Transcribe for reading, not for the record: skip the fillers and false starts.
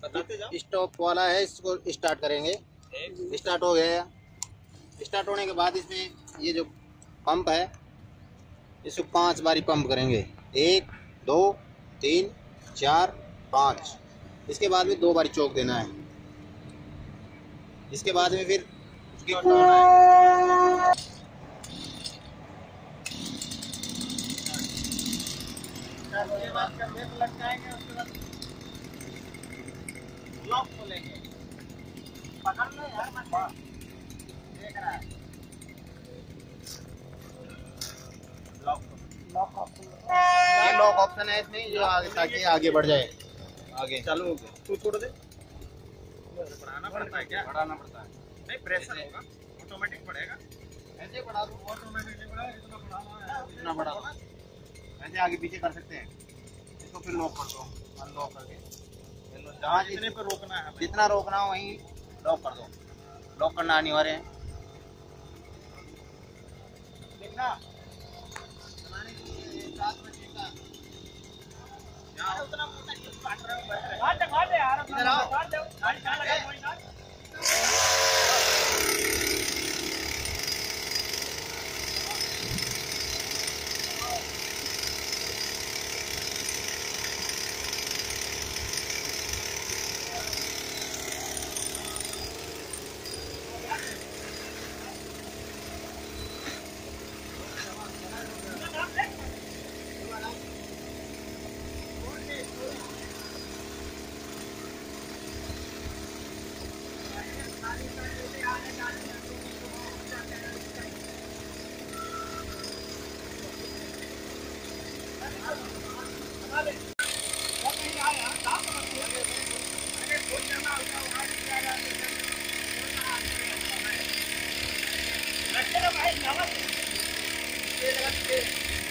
Stop वाला है, इसको स्टार्ट करेंगे। स्टार्ट हो गया। स्टार्ट होने के बाद इसमें ये जो पंप है इसको 5 बारी पंप करेंगे। 1 2 3 4 5। इसके बाद में 2 बारी चौक देना है। इसके बाद में फिर किक दबाना है। उसके बाद लटकाएंगे। उसके बाद लॉक खोलेंगे। पकड़ लो यार, मैं देख रहा है। ये लॉक ऑप्शन है इसमें, जो आगे ताकि आगे बढ़ जाए। आगे चालू हो गया। तू छोड़ दे। बढ़ाना पड़ता है क्या? बढ़ाना पड़ता है। नहीं, प्रेशर होगा, ऑटोमेटिक बढ़ेगा। ऐसे बढ़ा दो, ऑटोमेटिकली बढ़ा। इतना बढ़ाना है, इतना बढ़ा दो। ऐसे आगे पीछे कर सकते हैं। इसको फिर लॉक कर दो, अनलॉक करके। जहाँ जितने पे रोकना है, जितना रोकना हो वहीं लॉक कर दो। लॉक करना अनिवार्य है। देखना उतना मोटा क्यों काट रहे हो? यार इधर आओ। भाई